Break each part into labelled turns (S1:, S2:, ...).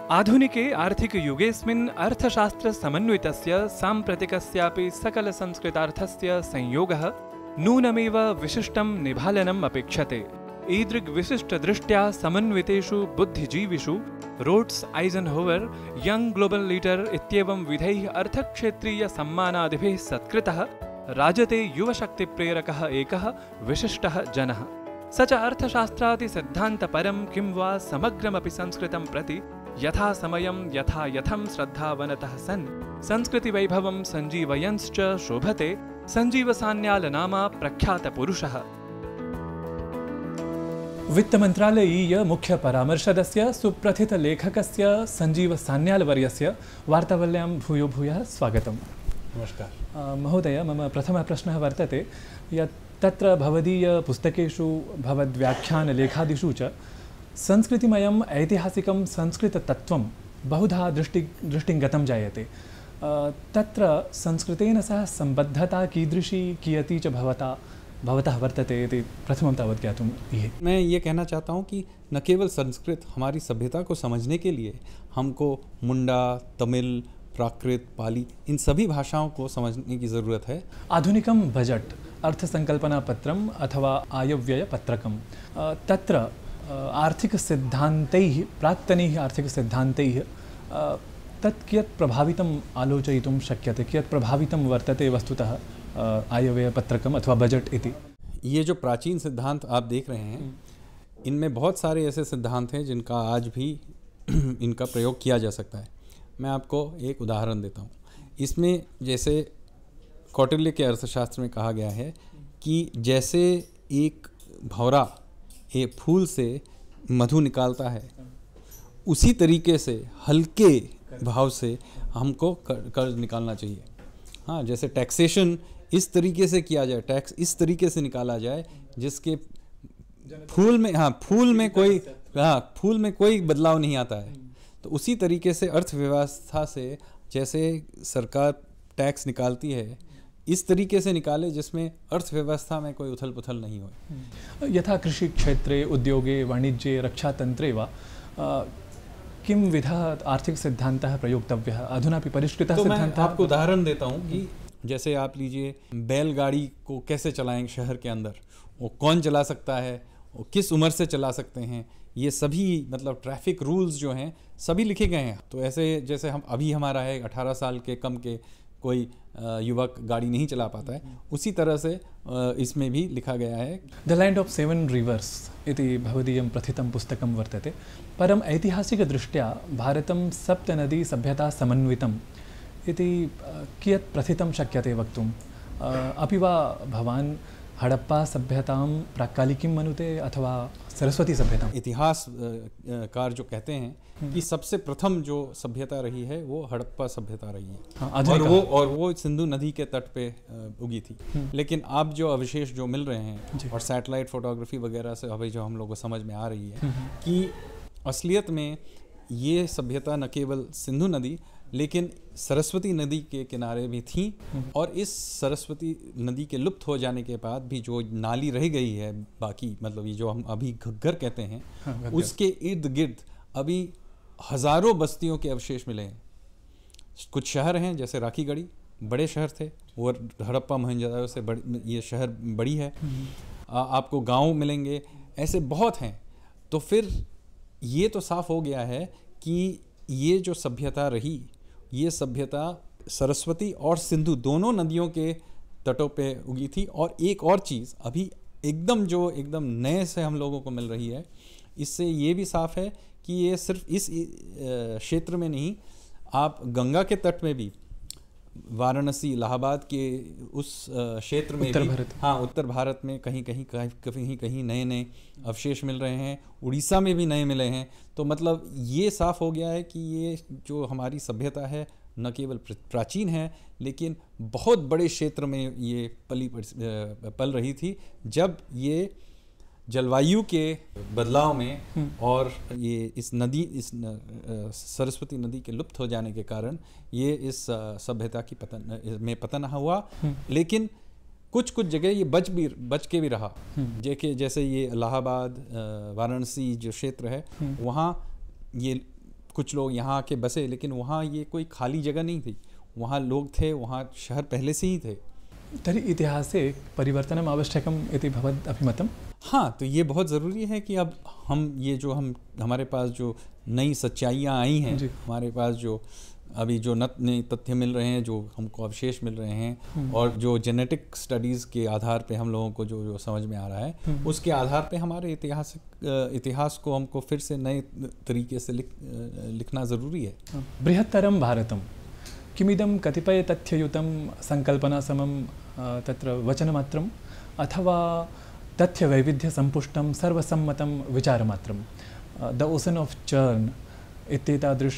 S1: आधुनिके आर्थिकयुगेऽस्मिन् अर्थशास्त्रसमन्वितस्य साम्प्रतिकस्यापि सकलसंस्कृतार्थस्य संयोगः नूनमेव विशिष्टं निभालनम् अपेक्षते। ईदृग्विशिष्टदृष्ट्या समन्वितेषु बुद्धिजीविषु Rhodes Eisenhower young global leader इत्येवं विधैः अर्थक्षेत्रीयसम्मानादिभिः सत्कृतः राजते युवशक्तिप्रेरकः एकः विशिष्टः जनः। स च अर्थशास्त्रादिसिद्धान्तपरं किं वा समग्रमपि संस्कृतं प्रति यथा समयं यथा यथं श्रद्धावनतः सन् संस्कृतिवैभवं सञ्जीवयंश्च शोभते सञ्जीवसान्यालनामा प्रख्यातपुरुषः। वित्तमन्त्रालयीय मुख्य परामर्शदस्य सुप्रथितलेखकस्य सञ्जीव सान्यालवर्यस्य वार्तावल्यां भूयो भूयः स्वागतम्।
S2: नमस्कार
S1: महोदय, मम प्रथमः प्रश्नः वर्तते यत् तत्र भवदीयपुस्तकेषु भवद्व्याख्यानलेखादिषु च संस्कृतिमयम् ऐतिहासिकं संस्कृततत्त्वं बहुधा दृष्टिं गतं जायते। तत्र संस्कृतेन सह सम्बद्धता कीदृशी कियती च भवतः वर्तते इति प्रथमं तावत् ज्ञातुम् इहे।
S2: मैं ये कहना चाहता हूँ कि न केवल संस्कृत हमारी सभ्यता को समझने के लिए हमको मुंडा, तमिल, प्राकृत, पाली इन सभी भाषाओं को समझने की ज़रूरत है।
S1: आधुनिकं बजट अर्थसङ्कल्पनापत्रम् अथवा आयव्ययपत्रकं तत्र आर्थिकसिद्धान्तैः प्राक्तनैः आर्थिकसिद्धान्तैः तत् कियत् प्रभावितम् आलोचयितुं शक्यते, कियत् प्रभावितं वर्तते वस्तुतः आयव्ययपत्रकम् अथवा बजट इति।
S2: ये जो प्राचीन सिद्धांत आप देख रहे हैं इनमें बहुत सारे ऐसे सिद्धांत हैं जिनका आज भी इनका प्रयोग किया जा सकता है। मैं आपको एक उदाहरण देता हूँ। इसमें जैसे कौटिल्य के अर्थशास्त्र में कहा गया है कि जैसे एक भौरा एक फूल से मधु निकालता है, उसी तरीके से हल्के भाव से हमको कर्ज निकालना चाहिए। हाँ, जैसे टैक्सेशन इस तरीके से किया जाए, टैक्स इस तरीके से निकाला जाए जिसके फूल में कोई बदलाव नहीं आता है। तो उसी तरीके से अर्थव्यवस्था से जैसे सरकार टैक्स निकालती है, इस तरीके से निकाले जिसमें अर्थव्यवस्था में कोई उथल पुथल नहीं हो।
S1: यथा कृषि क्षेत्रे, उद्योगे, वाणिज्ये, रक्षातंत्रे वा किं विधः आर्थिक सिद्धान्तः प्रयोक्तव्यः अधुनापि परिष्कृतः सिद्धान्तः।
S2: मैं आपको उदाहरण देता हूँ कि जैसे आप लीजिए बैलगाड़ी को कैसे चलाएंगे शहर के अंदर, वो कौन चला सकता है, वो किस उम्र से चला सकते हैं, ये सभी मतलब ट्रैफिक रूल्स जो हैं सभी लिखे गए हैं। तो ऐसे जैसे हम अभी हमारा है 18 साल के कम के कोई युवक गाड़ी नहीं चला पाता है, उसी तरह से इसमें भी लिखा गया है।
S1: The land of seven rivers इति भवदीयं प्रथितं पुस्तकं वर्तते। परम् ऐतिहासिकदृष्ट्या भारतं सप्तनदी सभ्यता समन्वितम् इति कियत् प्रथितं शक्यते वक्तुम्? अपि वा भवान् हड़प्पा सभ्यतां प्राक्कालिकीं मनुते अथवा सरस्वती सभ्यता?
S2: इतिहासकार जो कहते हैं कि सबसे प्रथम जो सभ्यता रही है वो हड़प्पा सभ्यता रही है।
S1: हाँ,
S2: और वो सिंधु नदी के तट पे उगी थी। लेकिन अब जो अवशेष जो मिल रहे हैं और सैटेलाइट फोटोग्राफी वगैरह से अभी जो हम लोगों को समझ में आ रही है कि असलियत में ये सभ्यता न केवल सिंधु नदी लेकिन सरस्वती नदी के किनारे भी थी। और इस सरस्वती नदी के लुप्त हो जाने के बाद भी जो नाली रह गई है बाकी, मतलब ये जो हम अभी घग्गर कहते हैं,
S1: हाँ,
S2: उसके इर्द गिर्द अभी हज़ारों बस्तियों के अवशेष मिले हैं। कुछ शहर हैं जैसे राखीगढ़ी, बड़े शहर थे, वो हड़प्पा मोहनजोदड़ो से ये शहर बड़ी है। आपको गांव मिलेंगे, ऐसे बहुत हैं। तो फिर ये तो साफ हो गया है कि ये जो सभ्यता रही, ये सभ्यता सरस्वती और सिंधु दोनों नदियों के तटों पे उगी थी। और एक और चीज़ अभी एकदम नए से हम लोगों को मिल रही है, इससे ये भी साफ है कि ये सिर्फ इस क्षेत्र में नहीं, आप गंगा के तट में भी, वाराणसी, इलाहाबाद के उस क्षेत्र में भी, हाँ, उत्तर भारत में कहीं कहीं नए अवशेष मिल रहे हैं। उड़ीसा में भी नए मिले हैं। तो मतलब ये साफ हो गया है कि ये जो हमारी सभ्यता है न केवल प्राचीन है लेकिन बहुत बड़े क्षेत्र में ये पल रही थी। जब ये जलवायु के बदलाव में और ये इस सरस्वती नदी के लुप्त हो जाने के कारण ये इस सभ्यता की पतन हुआ। लेकिन कुछ जगह ये बच के भी रहा। जैसे ये इलाहाबाद, वाराणसी जो क्षेत्र है, वहाँ ये कुछ लोग यहाँ आके बसे, लेकिन वहाँ ये कोई खाली जगह नहीं थी, वहाँ लोग थे, वहाँ शहर पहले से ही थे।
S1: तर्हि इतिहासे परिवर्तनम् आवश्यकम् इति भवद् अभिमतम्?
S2: हाँ, तो ये बहुत ज़रूरी है कि अब हम ये जो हमारे पास जो नई सच्चाइयाँ आई हैं, हमारे पास जो अभी जो नए तथ्य मिल रहे हैं, जो हमको अवशेष मिल रहे हैं, और जो जेनेटिक स्टडीज़ के आधार पे हम लोगों को जो समझ में आ रहा है, उसके आधार पे हमारे इतिहास को हमको फिर से नए तरीके से लिखना ज़रूरी है।
S1: बृहत्तरं भारतं किमिदं कतिपय तथ्ययुतं संकल्पनासमं तत्र वचनमात्रम् अथवा तथ्यवैविध्यसम्पुष्टं सर्वसम्मतं विचारमात्रं? द ओशन ऑफ चर्न इत्येतादृश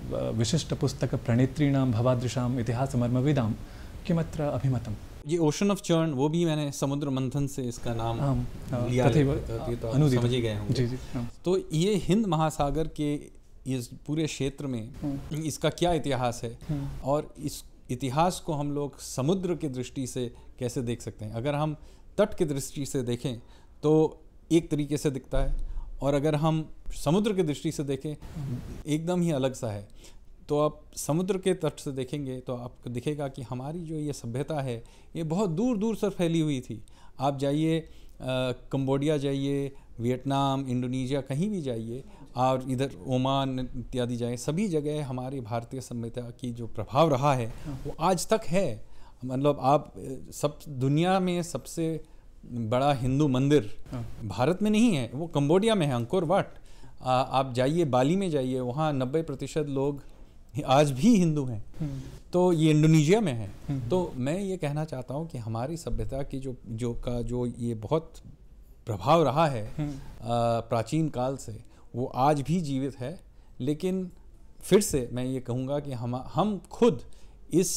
S1: विशिष्टपुस्तकप्रणेत्रीणां भवादृशाम् इतिहासमर्मविदां किमत्र अभिमतम्?
S2: ये ओशन ऑफ चर्न, वो भी मैंने समुद्र मंथन से इसका नाम लिया, तो समझ ही गए होंगे। तो ये हिंद महासागर के इस पूरे क्षेत्र में इसका क्या इतिहास है, और इस इतिहास को हम लोग समुद्र की दृष्टि से कैसे देख सकते हैं? अगर हम तट की दृष्टि से देखें तो एक तरीके से दिखता है, और अगर हम समुद्र की दृष्टि से देखें एकदम ही अलग सा है। तो आप समुद्र के तट से देखेंगे तो आपको दिखेगा कि हमारी जो ये सभ्यता है ये बहुत दूर दूर से फैली हुई थी। आप जाइए कंबोडिया जाइए, वियतनाम, इंडोनेशिया, कहीं भी जाइए, और इधर ओमान इत्यादि जाए, सभी जगह हमारी भारतीय सभ्यता की जो प्रभाव रहा है वो आज तक है। मतलब आप सब दुनिया में सबसे बड़ा हिंदू मंदिर भारत में नहीं है, वो कंबोडिया में है, अंकोर वाट। आप जाइए बाली में जाइए, वहाँ 90% लोग आज भी हिंदू हैं। तो ये इंडोनेशिया में है। तो मैं ये कहना चाहता हूँ कि हमारी सभ्यता की जो ये बहुत प्रभाव रहा है प्राचीन काल से, वो आज भी जीवित है। लेकिन फिर से मैं ये कहूँगा कि हम खुद इस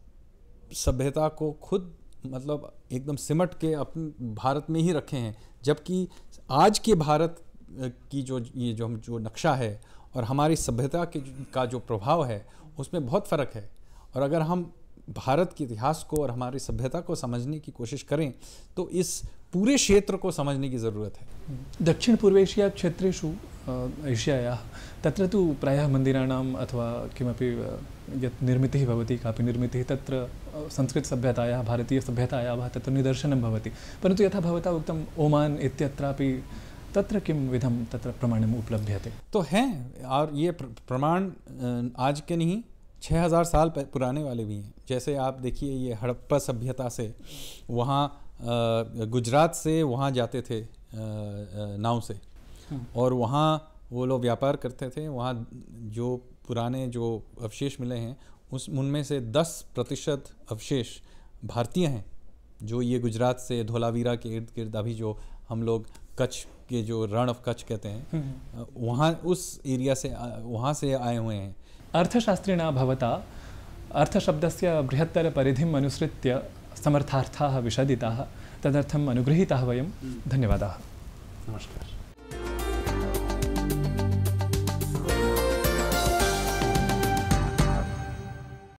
S2: सभ्यता को खुद मतलब एकदम सिमट के अपने भारत में ही रखे हैं, जबकि आज के भारत की जो नक्शा है और हमारी सभ्यता का जो प्रभाव है उसमें बहुत फ़र्क है। और अगर हम भारत के इतिहास को और हमारी सभ्यता को समझने की कोशिश करें तो इस पूरे क्षेत्र को समझने की ज़रूरत है।
S1: दक्षिण पूर्वेशिया क्षेत्रेषु एशियायाः तत्र तु प्रायः मन्दिराणाम् अथवा किमपि यत् निर्मितिः भवति, कापि निर्मितिः तत्र संस्कृतसभ्यतायाः, भारतीयसभ्यतायाः वा तत्र निदर्शनं भवति। परन्तु यथा भवता उक्तम् ओमान् इत्यत्रापि तत्र किं विधं तत्र प्रमाणम् उपलभ्यते? तो
S2: हैं, और ये प्रमाण आज के नहीं 6000 साल पुराने वाले भी हैं। जैसे आप देखिए ये हड़प्पा सभ्यता से वहाँ गुजरात से वहाँ जाते थे नाव से, और वहाँ वो लोग व्यापार करते थे। वहाँ जो पुराने जो अवशेष मिले हैं उनमें से 10% अवशेष भारतीय हैं, जो ये गुजरात से धोलावीरा के इर्द गिर्द अभी जो हम लोग कच्छ के जो रण ऑफ कच्छ कहते हैं वहाँ उस एरिया से वहाँ से आए हुए हैं।
S1: अर्थशास्त्रिणा भवता अर्थशब्दस्य बृहत्तरपरिधिम् अनुसृत्य समर्थार्थाः विशदिताः, तदर्थम् अनुगृहीताः वयं। धन्यवादाः।
S2: नमस्कार।